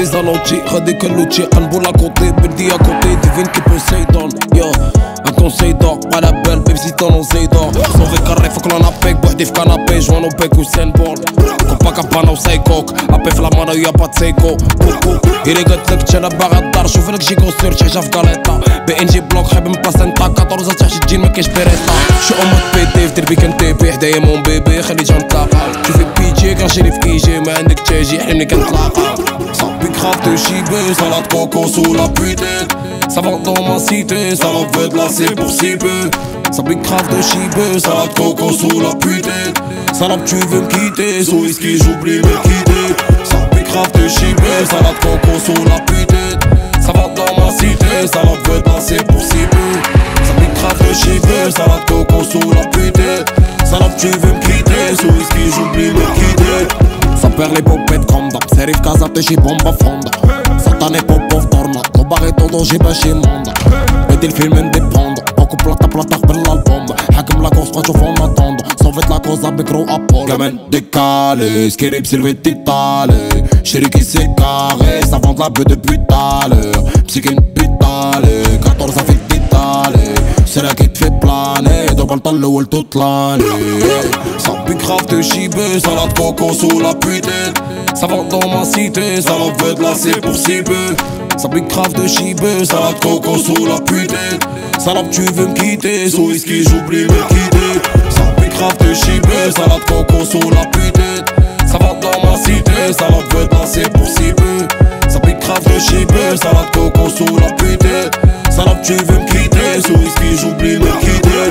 les alentis, radé que l'outil, un boule à côté, Berdi à côté, divine qui Poseidon, yo. Un conseil d'or, pas la belle, même si t'en enseigne d'or. Sauvé carré, faut que l'on appelle, bois des canapé, joint au bec ou sandboard. Copacabana ou Saïkok, appelle la mano, y'a pas de seiko. Coucou, il est gâté que t'es la barre d'art, chauffe le gigot sur, t'es j'af galeta. BNG block, حابب مباسنتا 14 تحت الجين ما كاينش بيريتا. شو أمك بيتي في دربي كنتيبي حدايا مون بيبي خلي جا نتلاقى. شوفي بيجي كنشري في كيجي ما عندك تاجي حلمني كنتلاقى. صاحبي grave de chibé, salade coco sous la putain. Ça va dans ma cité, ça en veut de la c'est pour si peu. Ça pique grave de chibé, salade coco sous la putain. Salade tu veux me quitter, sous whisky j'oublie me quitter. Ça pique grave de chibé, salade coco sous la putain. Ça va dans ma cité, ça en veut de la c'est pour si peu. Ça pique grave de chibé, salade coco sous la putain. Salade tu veux me quitter, sous whisky j'oublie me quitter. Ça perd les popettes comme d'hab, serif casa te și bomba fonda. Satane popov torna, no bagay todo jiba și monda. بدي الفيلم انديبوندو باكو بلاطا بالالبوم حاكم لاكوس ما تشوفو ناتوندو صوفيت لاكوزا بكرو ابولو كمان décalé, skiri بسيرفي تيتالي شريكي سي كاري ça vend la beuh depuis tout à l'heure psyché بيتالي 14 في الديتالي سيرا كي تفي بلاني دوك نطلع الاول toute l'année صاحبي grave de chibé, salade coco sous la putain. Ça va dans ma cité, ça en veut de la c'est pour si peu. Ça pique grave de chibé, salade coco sous la putain. Salade tu veux me quitter, sous whisky j'oublie me quitter. Ça pique grave de chibé, salade coco sous la putain. Ça va dans ma cité, ça en veut de la c'est pour si peu. Ça pique grave de chibé, salade coco sous la putain. Salade tu veux me quitter, sous whisky j'oublie me quitter.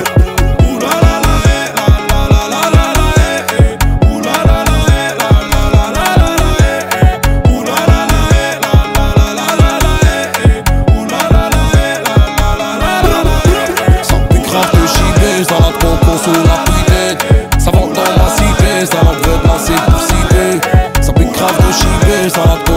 Salade coco sous la putain. Ça va dans ma cité, ça en veut de la c'est pour si peu. Ça pique grave de chibé, salade coco